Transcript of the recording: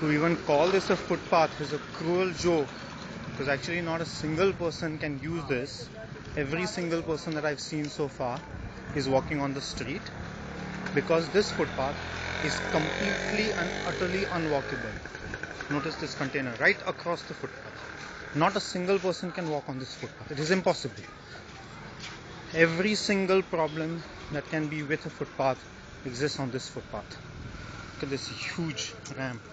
To even call this a footpath is a cruel joke, because actually not a single person can use this. Every single person that I've seen so far is walking on the street, because this footpath is completely and utterly unwalkable. Notice this container right across the footpath. Not a single person can walk on this footpath. It is impossible. Every single problem that can be with a footpath exists on this footpath. Look at this huge ramp.